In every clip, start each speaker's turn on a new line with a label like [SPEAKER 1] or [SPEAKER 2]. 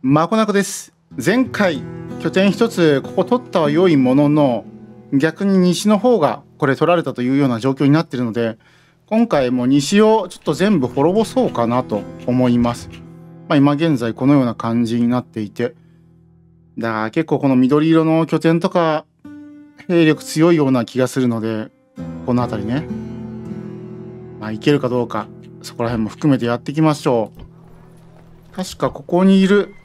[SPEAKER 1] まこなこです。前回拠点一つここ取ったは良いものの、逆に西の方がこれ取られたというような状況になっているので、今回も西をちょっと全部滅ぼそうかなと思います。今現在このような感じになっていて、だから結構この緑色の拠点とか兵力強いような気がするので、この辺りね、いけるかどうかそこら辺も含めてやっていきましょう。確かここにいる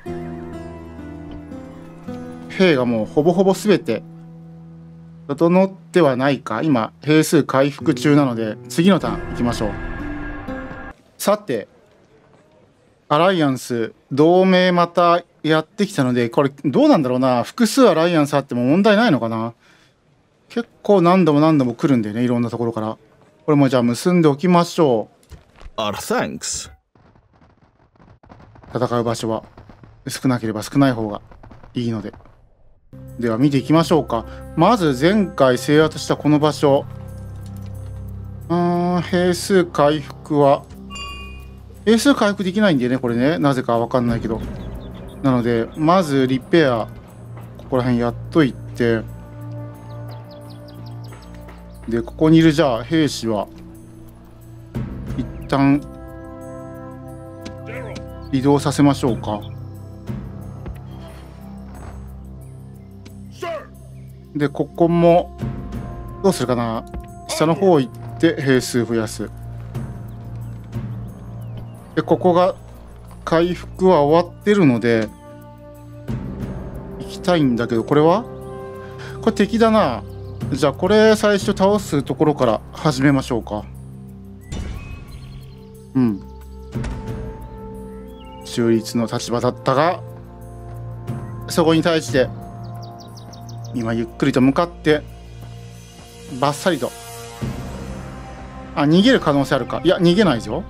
[SPEAKER 1] 兵がもうほぼほぼ全て整ってはないか。今兵数回復中なので次のターン行きましょう。さてアライアンス同盟またやってきたので、これどうなんだろうな。複数アライアンスあっても問題ないのかな。結構何度も来るんでね、いろんなところから。これもじゃあ結んでおきましょう。
[SPEAKER 2] Thanks.
[SPEAKER 1] 戦う場所は少なければ少ない方がいいので。では見ていきましょうか。まず前回制圧したこの場所、兵数回復は兵数回復できないんでね、これね、なぜかわかんないけど。なのでまずリペアここら辺やっといて、でここにいるじゃあ兵士は一旦移動させましょうか。でここもどうするかな。下の方行って兵数増やす。でここが回復は終わってるので行きたいんだけど、これ敵だな。じゃあこれ最初倒すところから始めましょうか。中立の立場だったが、そこに対して今ゆっくりと向かってバッサリと。逃げる可能性あるか。いや逃げないぞ。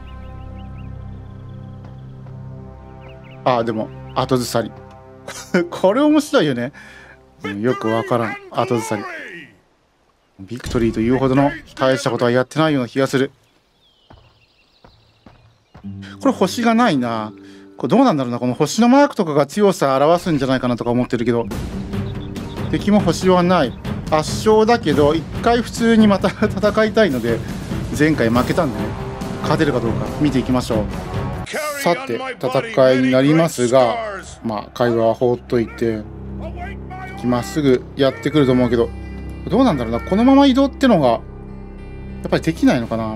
[SPEAKER 1] でも後ずさりこれ面白いよね。よくわからん後ずさり。ビクトリーというほどの大したことはやってないような気がする。これ星がないな。これどうなんだろうな。この星のマークとかが強さを表すんじゃないかなとか思ってるけど、敵も星はない。圧勝だけど一回普通にまた戦いたいので、前回負けたんでね、勝てるかどうか見ていきましょう。さて戦いになりますが、会話は放っといてまっすぐやってくると思うけど、どうなんだろうな。このまま移動ってのがやっぱりできないのかな。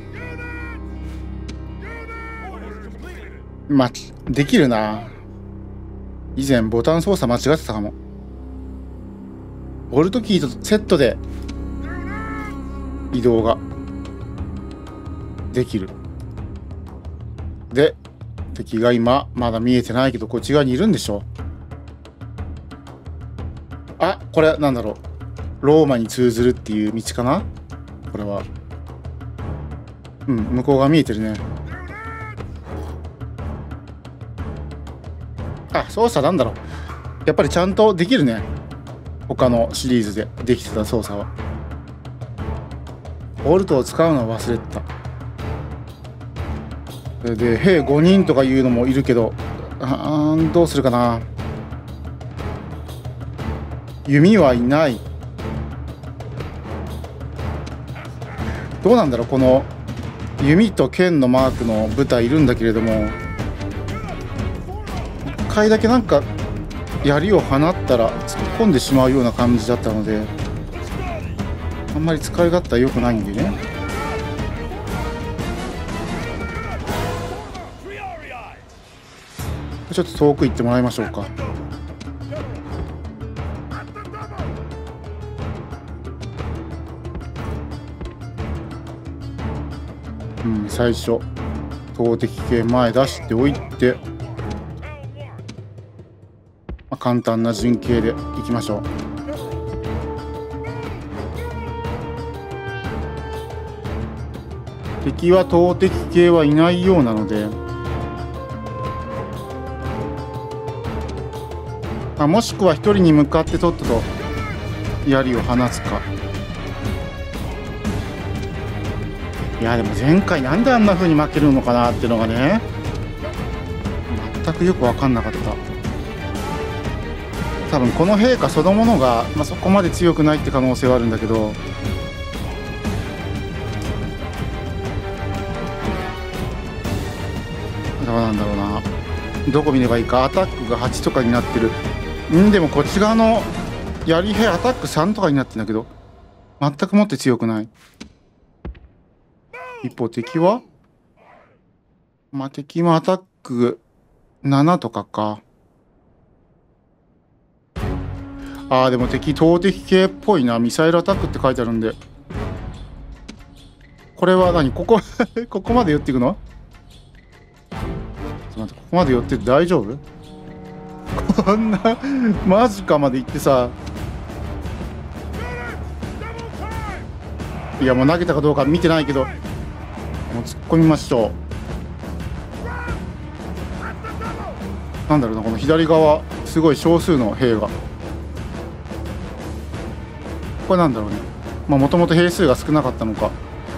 [SPEAKER 1] できるな。以前ボタン操作間違ってたかも。ボルトキーとセットで移動ができる。で敵が今まだ見えてないけどこっち側にいるんでしょ。これなんだろう。ローマに通ずるっていう道かな。これは向こうが見えてるね。操作なんだろう。やっぱりちゃんとできるね。他のシリーズでできてた操作は。ボルトを使うのを忘れてた。で兵5人とかいうのもいるけど、どうするかな。弓はいない。どうなんだろう。この弓と剣のマークの部隊いるんだけれども、1回だけなんか槍を放ったら突っ込んでしまうような感じだったので、あんまり使い勝手は良くないんでね。ちょっと遠く行ってもらいましょうか。最初投擲系前出しておいて、簡単な陣形でいきましょう。敵は投擲系はいないようなので、もしくは一人に向かってとっとと槍を放つか。いやでも前回なんであんな風に負けるのかなっていうのがね、全くくよく分かんなかった。多分この陛下そのものが、そこまで強くないって可能性はあるんだけど、どうなんだろうな。どこ見ればいいか。アタックが8とかになってる。でもこっち側の槍兵アタック3とかになってんだけど、全くもって強くない。一方敵は敵もアタック7とかか。でも敵投擲系っぽいな。ミサイルアタックって書いてあるんで、これは何、ここここまで寄っていくの？ちょっと待って、ここまで寄ってて大丈夫？こんなマジかまで行ってさ。いや、もう投げたかどうか見てないけど、もう突っ込みましょう。なんだろうな、この左側すごい少数の兵が、これなんだろうね。もともと兵数が少なかったのか。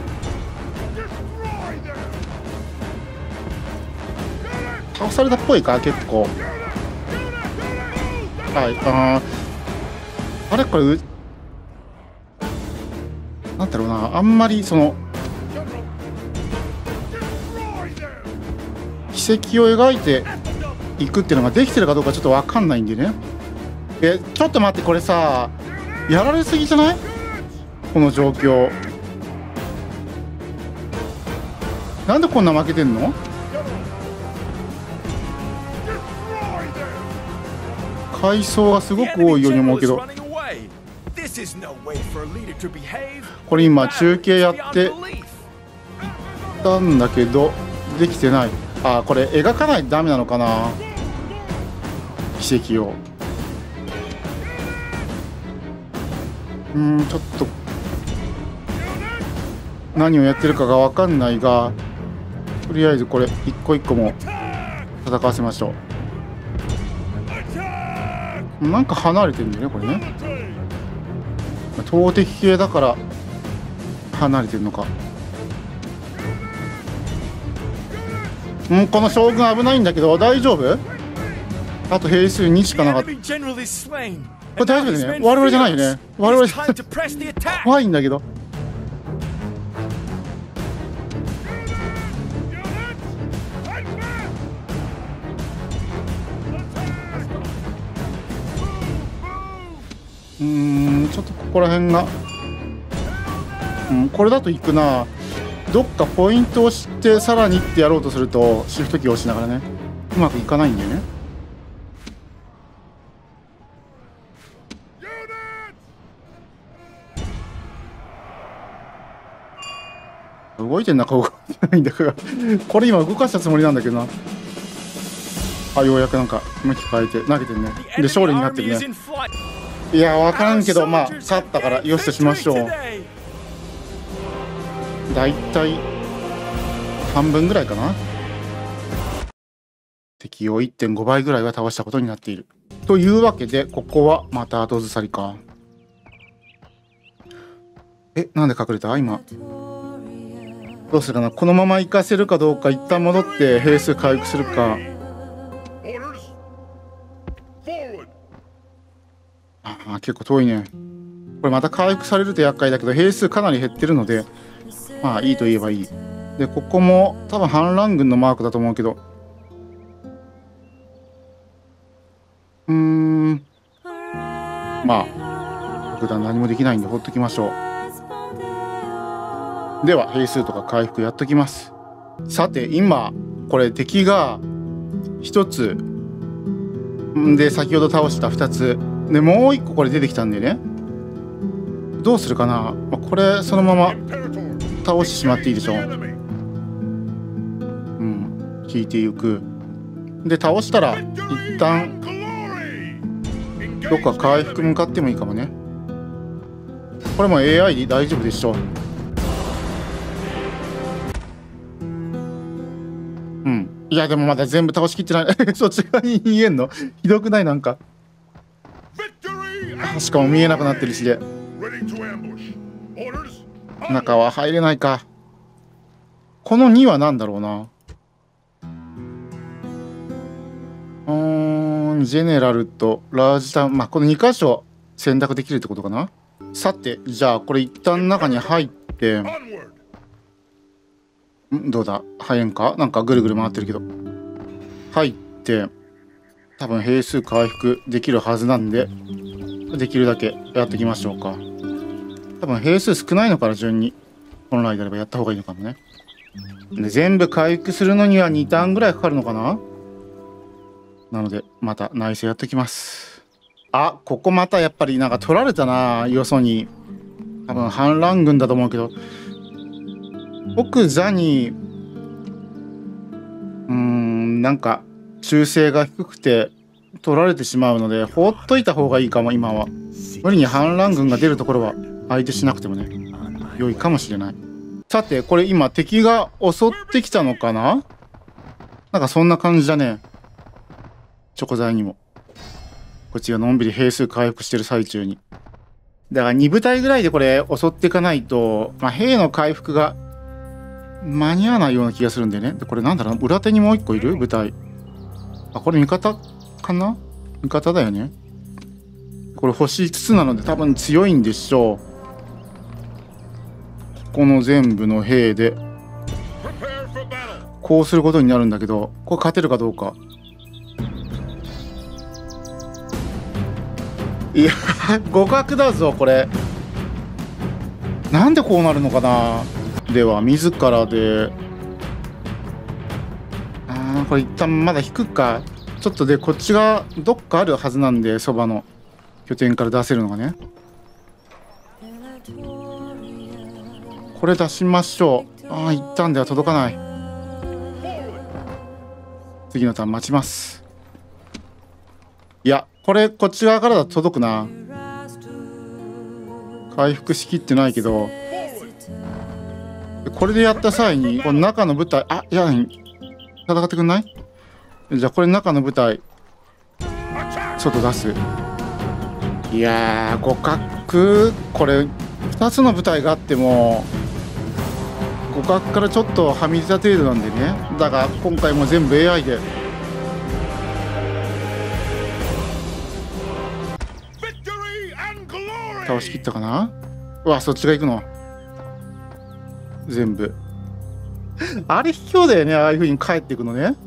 [SPEAKER 1] 倒されたっぽいか、結構。はい、あれこれなんだろうな、あんまりその軌跡を描いていくっていうのができてるかどうかちょっと分かんないんでね。ちょっと待って、これさ、やられすぎじゃない？この状況。なんでこんな負けてんの？階層がすごく多いように思うけど、これ今中継やってたんだけどできてない。これ描かないとダメなのかな、奇跡を。ちょっと何をやってるかが分かんないが、とりあえずこれ一個一個も戦わせましょう。なんか離れてるんだよねこれね。投擲系だから離れてるのか。この将軍危ないんだけど大丈夫？あと兵数2しかなかった。これ大丈夫ですね。我々じゃないよね。我々怖いんだけど。ちょっとここら辺が、これだといくな。どっかポイントを知ってさらにってやろうとするとシフトキーを押しながらね、うまくいかないんだよね。動いてんなか動いてないんだからこれ今動かしたつもりなんだけどな。ようやくなんか向き変えて投げてるね。で勝利になってるね。いや分からんけど勝ったからよしとしましょう。だいたい半分ぐらいかな。敵を 1.5 倍ぐらいは倒したことになっている。というわけでここはまた後ずさりか。なんで隠れた今。どうするかな。このまま行かせるかどうか、一旦戻って兵数回復するか。結構遠いね。これまた回復されると厄介だけど兵数かなり減ってるのでいいと言えばいい。でここも多分反乱軍のマークだと思うけど、普段何もできないんでほっときましょう。では兵数とか回復やっときます。さて今これ敵が1つで、先ほど倒した2つでもう1個これ出てきたんでね、どうするかな。これそのまま倒してしまっていいでしょ。引いていく。で倒したら一旦どっか回復向かってもいいかもね。これも AI で大丈夫でしょう。いやでもまだ全部倒しきってないそっち側に見えんのひどくない？なんかしかも見えなくなってるしで中は入れないか。この2は何だろうな。 ジェネラルとラージタウン、まあこの2箇所選択できるってことかな。さてじゃあこれ一旦中に入って、どうだ入れんか、なんかぐるぐる回ってるけど、入って多分兵数回復できるはずなんで、できるだけやっていきましょうか。多分兵数少ないのから順に本来であればやった方がいいのかもね。で全部回復するのには2ターンぐらいかかるのかな。なのでまた内政やっておきます。あ、ここまたやっぱりなんか取られたな、よそに。多分反乱軍だと思うけど、奥座になんか忠誠が低くて取られてしまうので、放っといた方がいいかも。今は無理に反乱軍が出るところは相手しなくてもね、良いかもしれない。さてこれ今敵が襲ってきたのかな。なんかそんな感じだね。チョコ材にもこっちがのんびり兵数回復してる最中に。だから2部隊ぐらいでこれ襲っていかないと、まあ、兵の回復が間に合わないような気がするんでね。でこれなんだろう、裏手にもう1個いる部隊。あ、これ味方かな。味方だよね。これ星5つなので多分強いんでしょう。この全部の兵でこうすることになるんだけど、これ勝てるかどうか。いや互角だぞこれ。なんでこうなるのかな。では自らで、これ一旦まだ引くか。ちょっとでこっちがどっかあるはずなんで、そばの拠点から出せるのがね。これ出しましょう。一旦では届かない。次のターン待ちます。いやこれこっち側からだと届くな。回復しきってないけど、これでやった際にこの中の部隊、いや戦ってくんない。じゃあこれ中の部隊外出す。いや互角、これ2つの部隊があっても互角からちょっとはみ出た程度なんでね。だが今回も全部 AI で倒しきったかな。うわ、そっちが行くの全部あれ卑怯だよね、ああいう風に帰っていくのね。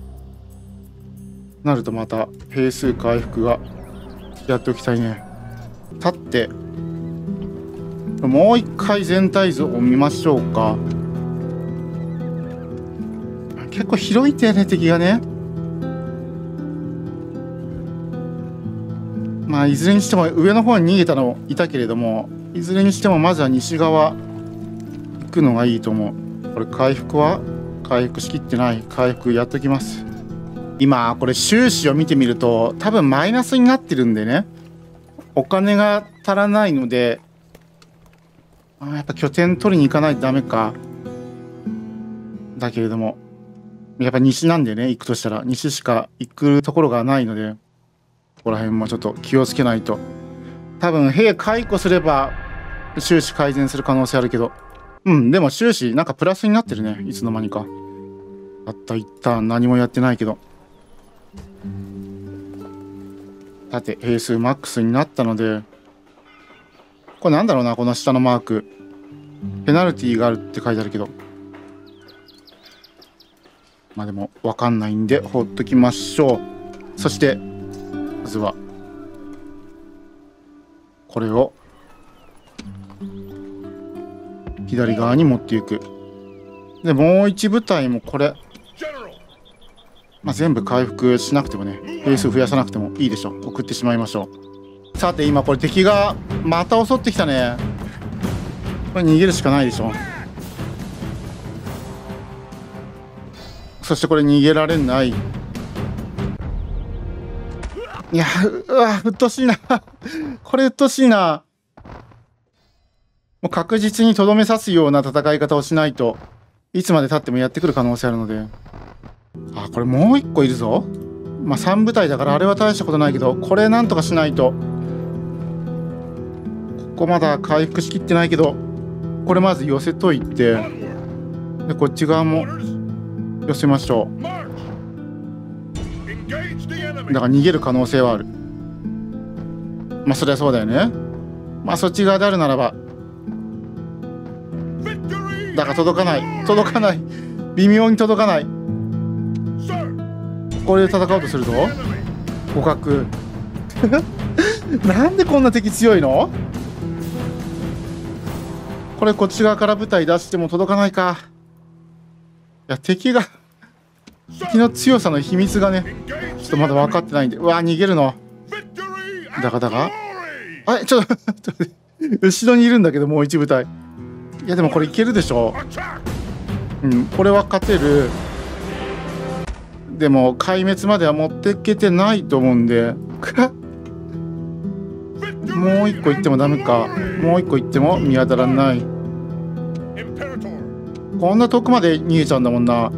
[SPEAKER 1] なるとまた兵数回復がやっておきたいね。立ってもう一回全体像を見ましょうか。結構広いんだよね敵がね。まあいずれにしても上の方に逃げたのいたけれども、いずれにしてもまずは西側行くのがいいと思う。これ回復は回復しきってない。回復やっときます。今これ収支を見てみると多分マイナスになってるんでね、お金が足らないので、やっぱ拠点取りに行かないとダメか。だけれどもやっぱ西なんでね、行くとしたら西しか行くところがないので、ここら辺もちょっと気をつけないと。多分兵解雇すれば収支改善する可能性あるけど、でも収支なんかプラスになってるね、いつの間にか。たった一旦何もやってないけど。さて兵数マックスになったので、これなんだろうな、この下のマーク。ペナルティーがあるって書いてあるけど、まあでも分かんないんで放っときましょう。そしてまずはこれを左側に持っていく。でもう一部隊もこれ、全部回復しなくてもね、兵数増やさなくてもいいでしょ。送ってしまいましょう。さて今これ敵がまた襲ってきたね。これ逃げるしかないでしょ。そしてこれ逃げられない。いや、うわ、うっとうしいなこれうっとうしいな。もう確実にとどめ刺すような戦い方をしないといつまでたってもやってくる可能性あるので。これもう一個いるぞ。3部隊だからあれは大したことないけど、これなんとかしないと。ここまだ回復しきってないけど、これまず寄せといて、でこっち側も寄せましょう。 だから逃げる可能性はある。まあそりゃそうだよね。まあそっち側であるならば。だから届かない。届かない。微妙に届かない。これで戦おうとすると互角。なんでこんな敵強いの？これこっち側から部隊出しても届かないか。いや敵の強さの秘密がねちょっとまだ分かってないんで。うわ逃げるのだがあれちょっと後ろにいるんだけどもう一部隊。いやでもこれいけるでしょ。うんこれは勝てる。でも壊滅までは持っていけてないと思うんでもう一個行ってもダメか。もう一個行っても見当たらない。こんな遠くまで逃げちゃうんだもんな。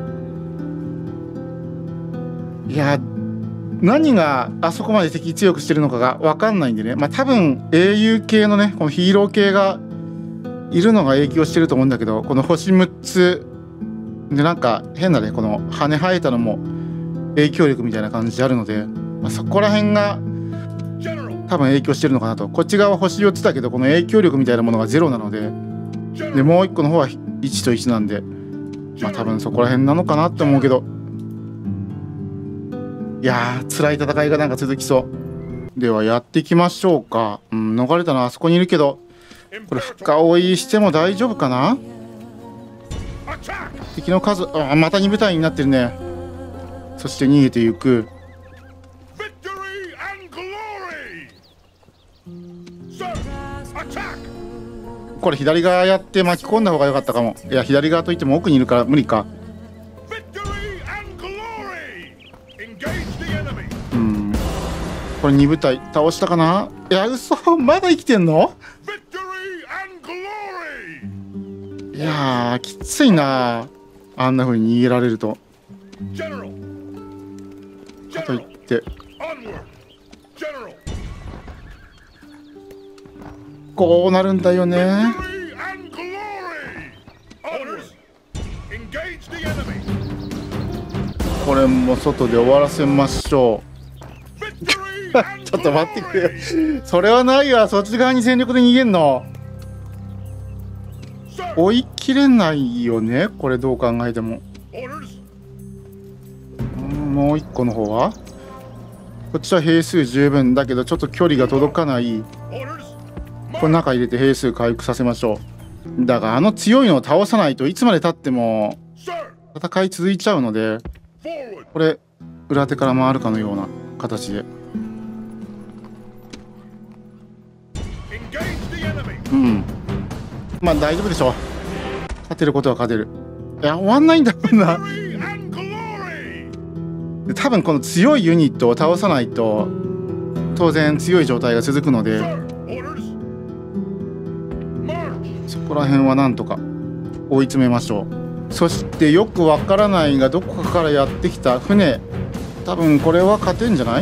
[SPEAKER 1] いや何があそこまで敵強くしてるのかが分かんないんでね。まあ多分英雄系のねこのヒーロー系がいるのが影響してると思うんだけど、この星6つでなんか変なねこの羽生えたのも影響力みたいな感じであるので、まあ、そこら辺が多分影響してるのかなと。こっち側は星4つだけどこの影響力みたいなものが0なので、でもう1個の方は1と1なんで、まあ多分そこら辺なのかなって思うけど、いやー辛い戦いがなんか続きそう。ではやっていきましょうか。逃れたのはあそこにいるけど、これ深追いしても大丈夫かな。敵の数また2部隊になってるね。そして逃げていく。これ左側やって巻き込んだ方が良かったかも。いや左側といっても奥にいるから無理か。これ2部隊倒したかな。いや嘘まだ生きてんの。いやきついなあんな風に逃げられると。かといってこうなるんだよね。これも外で終わらせましょう。ちょっと待ってくれ。それはないわ。そっち側に全力で逃げんの追い切れないよねこれどう考えても。もう一個の方はこっちは兵数十分だけどちょっと距離が届かない。これ中入れて兵数回復させましょう。だがあの強いのを倒さないといつまでたっても戦い続いちゃうので、これ裏手から回るかのような形でまあ大丈夫でしょう。勝てることは勝てる。いや終わんないんだもんな。多分この強いユニットを倒さないと当然強い状態が続くので、そこら辺はなんとか追い詰めましょう。そしてよくわからないがどこかからやってきた船、多分これは勝てんじゃない。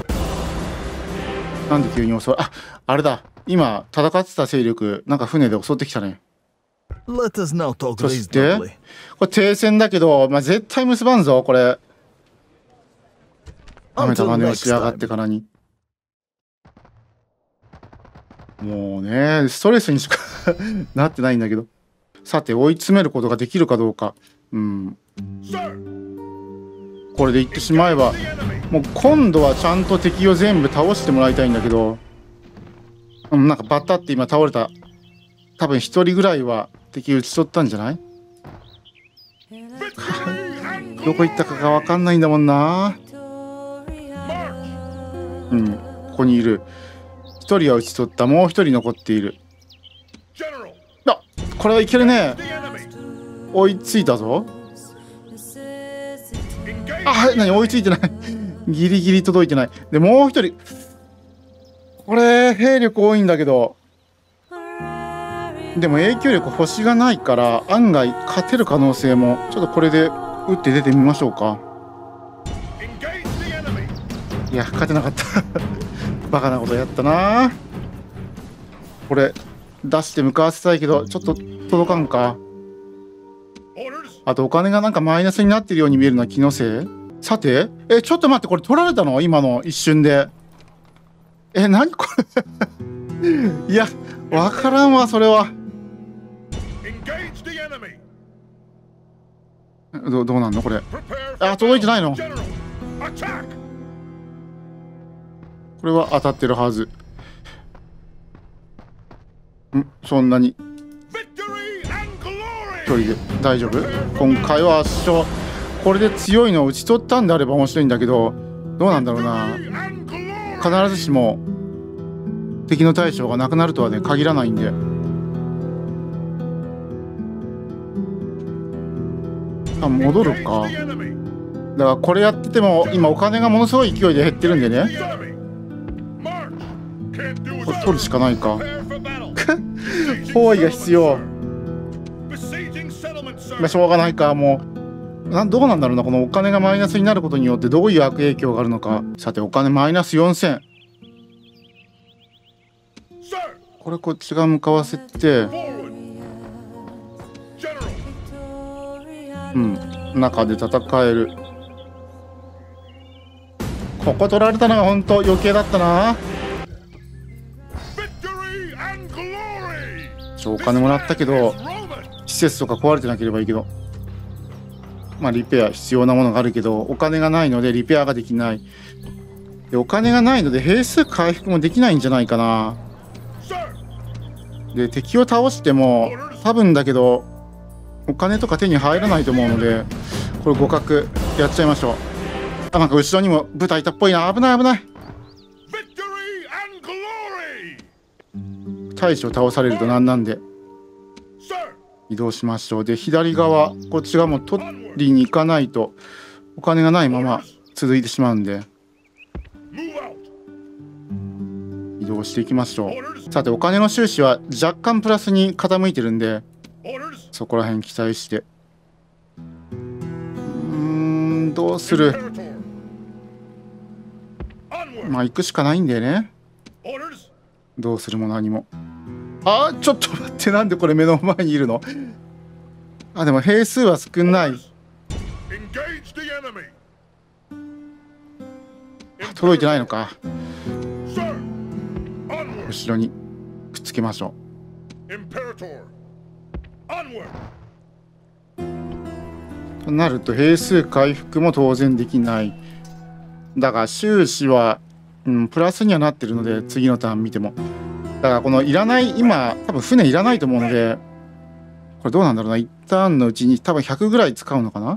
[SPEAKER 1] なんで急に襲う。あれだ今戦ってた勢力なんか船で襲ってきたね。そしてこれ停戦だけど、まあ、絶対結ばんぞこれ。なめた真似をしやがってからに。もうねストレスにしかなってないんだけど。さて追い詰めることができるかどうか。これでいってしまえばもう今度はちゃんと敵を全部倒してもらいたいんだけど、なんかバッタって今倒れた。多分1人ぐらいは敵討ち取ったんじゃない。どこ行ったかが分かんないんだもんな。ここにいる。1人は討ち取った。もう1人残っている。これはいけるね。追いついたぞ。何追いついてない。ギリギリ届いてない。でもう1人これ兵力多いんだけど、でも影響力星がないから案外勝てる可能性も。ちょっとこれで打って出てみましょうか。いや勝てなかったバカなことやったな。これ出して向かわせたいけどちょっと届かんか。あとお金がなんかマイナスになってるように見えるのは気のせい。 さて、ちょっと待って、これ取られたの今の一瞬で。何これいや、わからんわ、それは。どうなんのこれ。届いてないの。これは当たってるはず。そんなに距離で大丈夫？今回は圧勝。これで強いのを打ち取ったんであれば面白いんだけど、どうなんだろうな。必ずしも敵の大将がなくなるとはね限らないんで。戻るか。だからこれやってても今お金がものすごい勢いで減ってるんでね、これ取るしかないか。包囲が必要。しょうがないか。もうどうなんだろうな。このお金がマイナスになることによってどういう悪影響があるのか。さて、お金マイナス4000。これこっち側向かわせて、中で戦える。ここ取られたのが本当余計だったな。お金もらったけど施設とか壊れてなければいいけど、リペア必要なものがあるけどお金がないのでリペアができない。でお金がないので兵数回復もできないんじゃないかな。で敵を倒しても多分だけどお金とか手に入らないと思うので、これ互角やっちゃいましょう。なんか後ろにも部隊いたっぽいな。危ない危ない。大将倒されるとなんなんで移動しましょう。で左側こっち側も取りに行かないとお金がないまま続いてしまうんで移動していきましょう。さてお金の収支は若干プラスに傾いてるんでそこら辺期待して。どうする。行くしかないんだよね。どうするも何も。ちょっと待って、なんでこれ目の前にいるの。でも兵数は少ない。届いてないのか。後ろにくっつけましょう。となると兵数回復も当然できない。だが収支は、プラスにはなってるので次のターン見ても。だからこのいらない今多分船いらないと思うので、これどうなんだろうな。一旦のうちに多分100ぐらい使うのかな。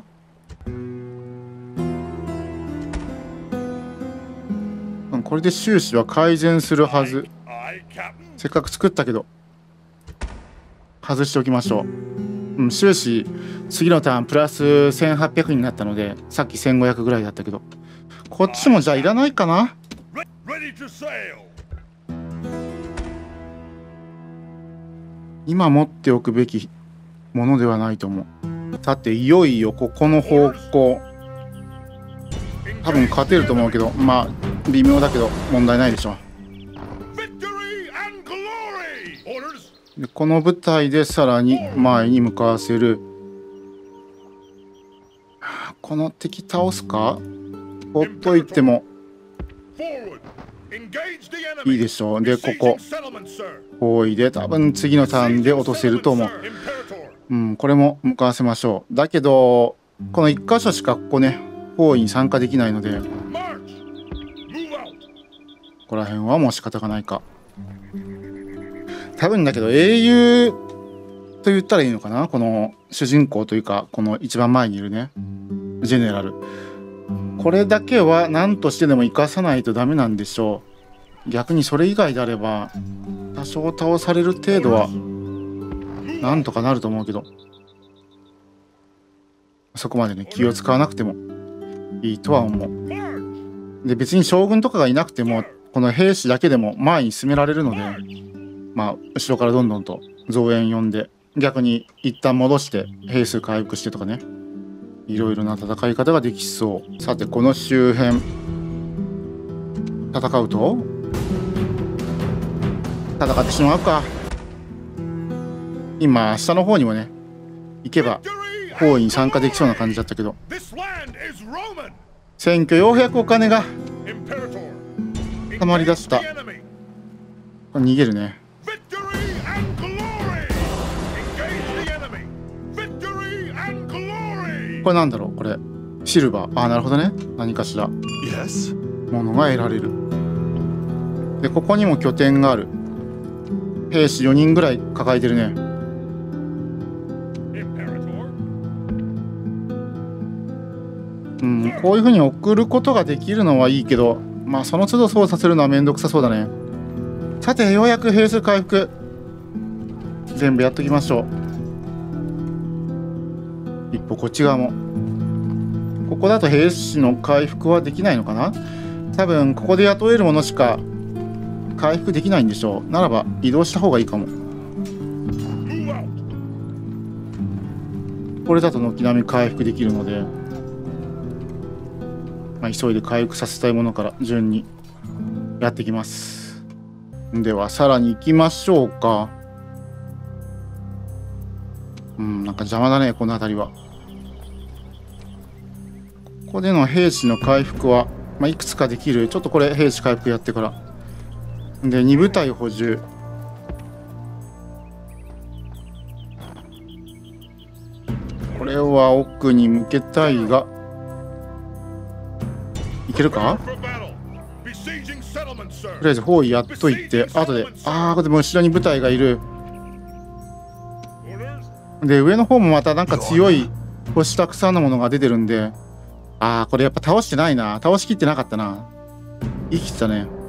[SPEAKER 1] これで収支は改善するはず。せっかく作ったけど外しておきましょう。収支次のターンプラス1800になったので、さっき1500ぐらいだったけど、こっちもじゃあいらないかな。今持っておくべきものではないと思う。さていよいよここの方向多分勝てると思うけど、微妙だけど問題ないでしょう。でこの部隊でさらに前に向かわせる。この敵倒すか。ほっといてもいいでしょう。でここ包囲で多分次のターンで落とせると思う。これも向かわせましょう。だけどこの1箇所しかここね包囲に参加できないので、ここら辺はもう仕方がないか。多分だけど英雄と言ったらいいのかな。この主人公というかこの一番前にいるねジェネラル、これだけは何としてでも生かさないとダメなんでしょう。逆にそれ以外であれば多少倒される程度はなんとかなると思うけど、そこまでね気を使わなくてもいいとは思う。で別に将軍とかがいなくてもこの兵士だけでも前に進められるので、後ろからどんどんと増援呼んで逆に一旦戻して兵数回復してとかね、いろいろな戦い方ができそう。さてこの周辺戦うと戦ってしまうか。今下の方にもね行けば包囲に参加できそうな感じだったけど、 選挙ようやくお金がたまりだした。これ逃げるね。これなんだろう、これシルバー。あ、なるほどね。何かしらものが得られる。でここにも拠点がある。兵士4人ぐらい抱えてるね。こういうふうに送ることができるのはいいけど、まあその都度そうさせるのはめんどくさそうだね。さてようやく兵数回復全部やっときましょう。一歩こっち側も。ここだと兵士の回復はできないのかな。多分ここで雇えるものしか回復できないんでしょう。ならば移動した方がいいかも。これだと軒並み回復できるので、まあ、急いで回復させたいものから順にやっていきます。ではさらに行きましょうか。なんか邪魔だねこの辺りは。ここでの兵士の回復は、まあ、いくつかできる。ちょっとこれ兵士回復やってからで2部隊補充。これは奥に向けたいがいけるか。とりあえず包囲やっといて、後でこれでも後ろに部隊がいる。で上の方もまたなんか強い星たくさんのものが出てるんで、これやっぱ倒してないな。倒しきってなかったな。生きてたね。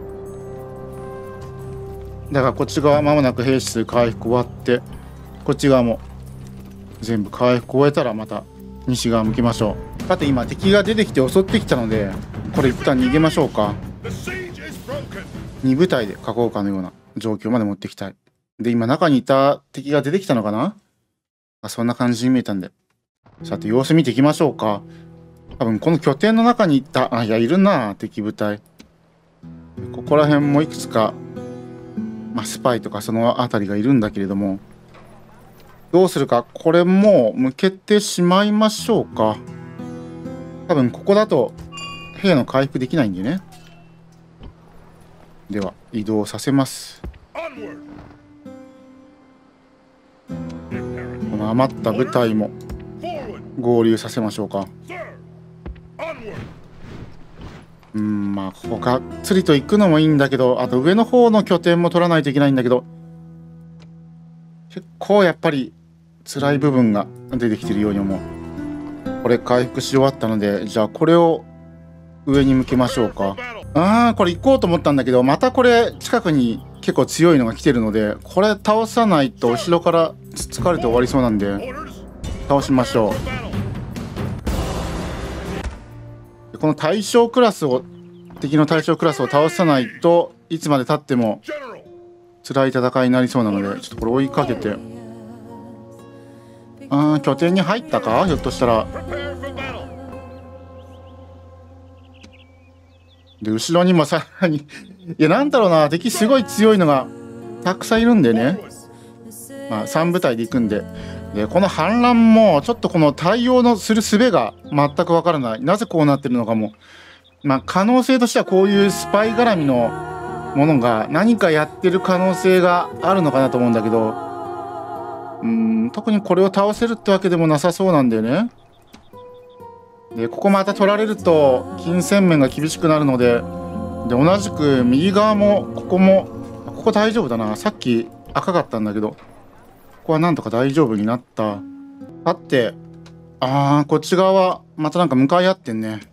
[SPEAKER 1] だからこっち側まもなく兵士数回復終わって、こっち側も全部回復終えたらまた西側向きましょう。さて今敵が出てきて襲ってきたので、これ一旦逃げましょうか。2部隊で囲うかのような状況まで持ってきたい。で今中にいた敵が出てきたのかな。そんな感じに見えたんで、さて様子見ていきましょうか。多分この拠点の中にいたいるな敵部隊。ここら辺もいくつか、スパイとかその辺りがいるんだけれども、どうするか。これもう向けてしまいましょうか。多分ここだと兵の回復できないんでね。では移動させます。この余った部隊も合流させましょうか。まあここがっつりと行くのもいいんだけど、あと上の方の拠点も取らないといけないんだけど、結構やっぱり辛い部分が出てきてるように思う。これ回復し終わったので、じゃあこれを上に向けましょうか。これ行こうと思ったんだけど、またこれ近くに結構強いのが来てるので、これ倒さないと後ろからつつかれて終わりそうなんで倒しましょう。この対象クラスを、敵の対象クラスを倒さないといつまでたっても辛い戦いになりそうなので、ちょっとこれ追いかけて。拠点に入ったかひょっとしたら。で後ろにもさらにいやなんだろうな、敵すごい強いのがたくさんいるんでね。3部隊で行くんで。でこの反乱もちょっとこの対応のする術が全くわからない。なぜこうなってるのかも。可能性としてはこういうスパイ絡みのものが何かやってる可能性があるのかなと思うんだけど、特にこれを倒せるってわけでもなさそうなんだよね。でここまた取られると金銭面が厳しくなるので、同じく右側もここ大丈夫だな。さっき赤かったんだけど、ここはなんとか大丈夫になった。あって、こっち側はまたなんか向かい合ってんね。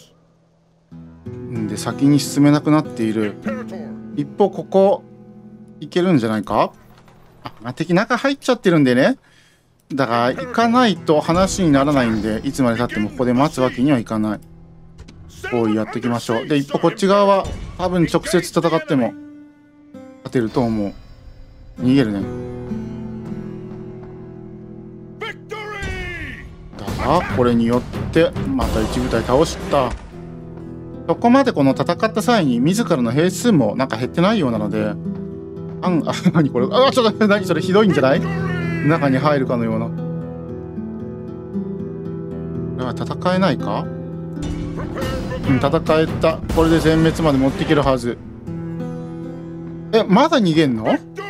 [SPEAKER 1] で先に進めなくなっている。一方ここ行けるんじゃないか。敵中入っちゃってるんでね。だから行かないと話にならないんで、いつまでたってもここで待つわけにはいかない。包囲やっていきましょう。で一方こっち側は多分直接戦っても勝てると思う。逃げるね。だがこれによってまた一部隊倒した。そこまでこの戦った際に自らの兵数もなんか減ってないようなので、何これ、ちょっと何それ、ひどいんじゃない。中に入るかのような。戦えないか。 戦えた。これで全滅まで持っていけるはず。まだ逃げんの？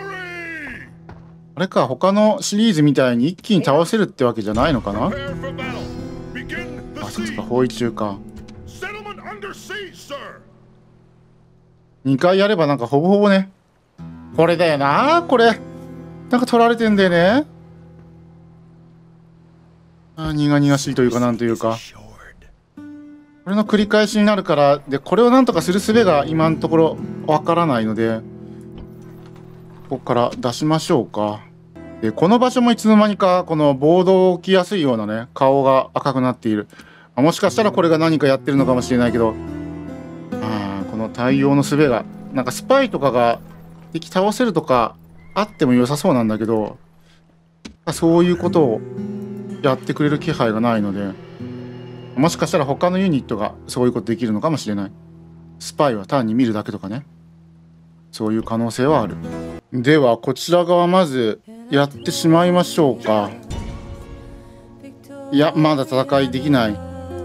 [SPEAKER 1] あれか、他のシリーズみたいに一気に倒せるってわけじゃないのかな？あ、そっか、包囲中か。2回やればなんかほぼほぼね。これだよな、これ。なんか取られてんだよね。苦々しいというかなんというか。これの繰り返しになるから、で、これをなんとかする術が今のところわからないので、ここから出しましょうか。で、この場所もいつの間にか、このボードを置きやすいようなね、顔が赤くなっている。もしかしたらこれが何かやってるのかもしれないけど、この対応の術が、なんかスパイとかが敵倒せるとかあっても良さそうなんだけど、そういうことをやってくれる気配がないので、もしかしたら他のユニットがそういうことできるのかもしれない。スパイは単に見るだけとかね。そういう可能性はある。ではこちら側まずやってしまいましょうか。いや、まだ戦いできない。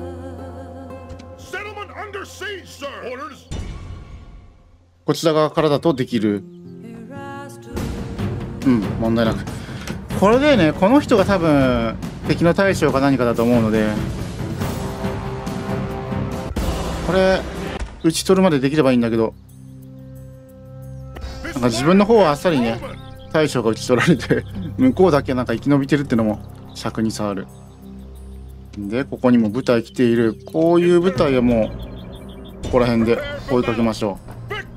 [SPEAKER 1] こちら側からだとできる。問題なく。これでね、この人が多分敵の大将か何かだと思うので、これ打ち取るまでできればいいんだけど、なんか自分の方はあっさりね、大将が打ち取られて向こうだけなんか生き延びてるってのも尺に触る。で、ここにも部隊来ている。こういう部隊はもうここら辺で追いかけましょう。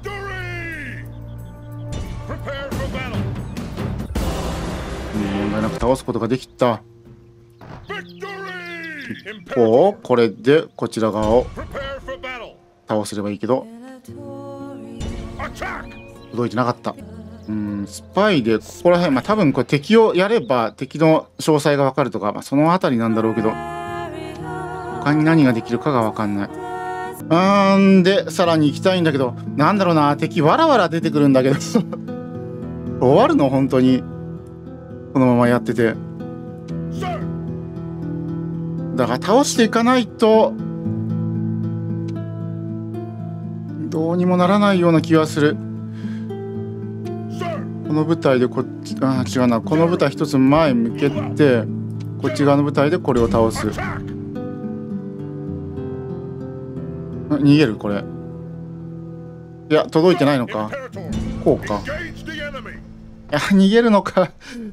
[SPEAKER 1] 問題なく倒すことができた。一方、これでこちら側を倒せればいいけど、届いてなかった。スパイでここら辺、多分これ敵をやれば敵の詳細が分かるとか、その辺りなんだろうけど、他に何ができるかが分かんない。でさらに行きたいんだけど、なんだろうな、敵わらわら出てくるんだけど終わるの本当にこのままやってて。だから倒していかないとどうにもならないような気がする。この部隊でこっち、違うな、この部隊一つ前向けて、こっち側の部隊でこれを倒す。逃げるこれ。いや、届いてないのか。こうか。いや、逃げるのか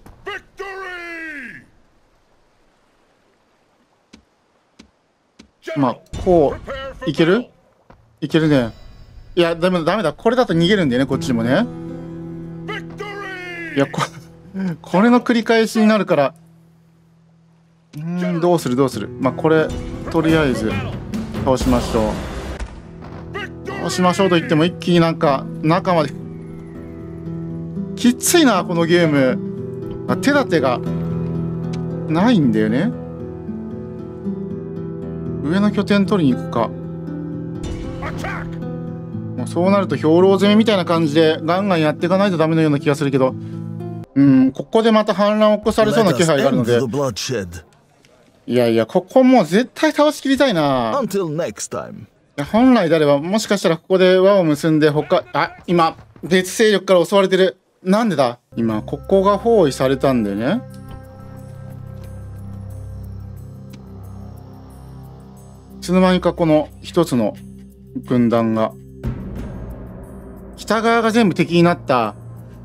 [SPEAKER 1] こういける？いけるね。いや、ダメだ。これだと逃げるんだよね、こっちもね。いや、これの繰り返しになるから、どうする。これとりあえず倒しましょうと言っても一気になんか中まできついな、このゲーム。手立てがないんだよね。上の拠点取りに行くか。もうそうなると兵糧攻めみたいな感じでガンガンやっていかないとダメのような気がするけど、ここでまた反乱を起こされそうな気配があるので、いや、ここもう絶対倒しきりたいな。本来であればもしかしたらここで輪を結んで今別勢力から襲われてる。なんでだ。今ここが包囲されたんだよね。いつの間にかこの一つの軍団が、北側が全部敵になった。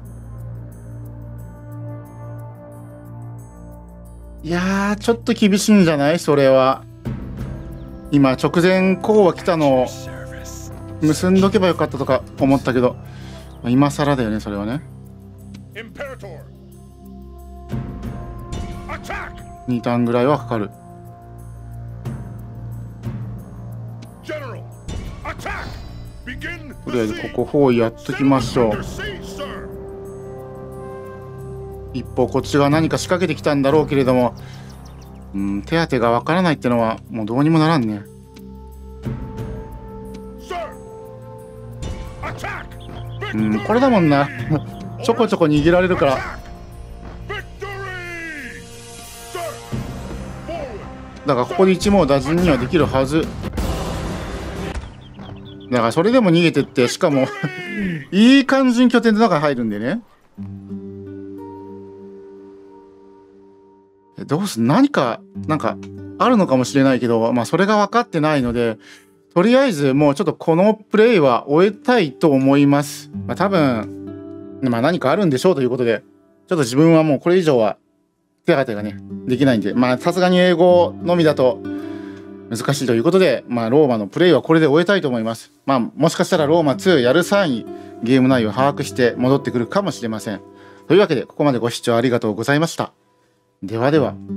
[SPEAKER 1] いやー、ちょっと厳しいんじゃないそれは。今直前こうは来たのを結んどけばよかったとか思ったけど、今更だよねそれはね。2ターンぐらいはかかる。とりあえずここ包囲やっときましょう。一方こっちが何か仕掛けてきたんだろうけれども、手当てがわからないってのはもうどうにもならんね。これだもんなちょこちょこ逃げられるから。だからここで一網打尽にはできるはず。 だからそれでも逃げてって、しかもいい感じに拠点の中に入るんでね。どうすん、何かなんかあるのかもしれないけど、まあそれが分かってないので、とりあえずもうちょっとこのプレイは終えたいと思います。まあ多分、まあ何かあるんでしょうということで、ちょっと自分はもうこれ以上は手当てがね、できないんで、まあさすがに英語のみだと難しいということで、まあローマのプレイはこれで終えたいと思います。まあもしかしたらローマ2やる際にゲーム内容を把握して戻ってくるかもしれません。というわけで、ここまでご視聴ありがとうございました。ではでは。